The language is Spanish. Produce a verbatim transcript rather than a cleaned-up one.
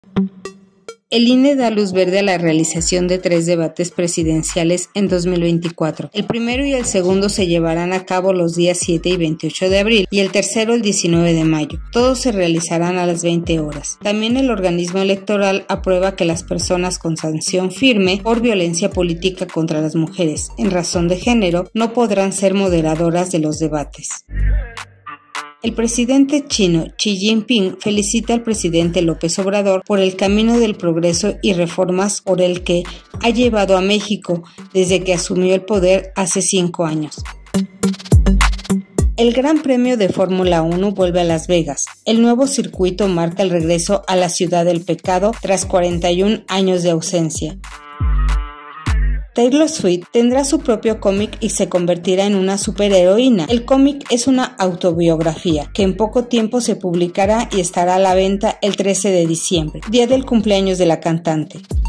El I N E da luz verde a la realización de tres debates presidenciales en dos mil veinticuatro. El primero y el segundo se llevarán a cabo los días siete y veintiocho de abril y el tercero el diecinueve de mayo. Todos se realizarán a las veinte horas. También el organismo electoral aprueba que las personas con sanción firme por violencia política contra las mujeres en razón de género no podrán ser moderadoras de los debates. El presidente chino Xi Jinping felicita al presidente López Obrador por el camino del progreso y reformas por el que ha llevado a México desde que asumió el poder hace cinco años. El Gran Premio de Fórmula uno vuelve a Las Vegas. El nuevo circuito marca el regreso a la ciudad del pecado tras cuarenta y un años de ausencia. Taylor Swift tendrá su propio cómic y se convertirá en una superheroína. El cómic es una autobiografía que en poco tiempo se publicará y estará a la venta el trece de diciembre, día del cumpleaños de la cantante.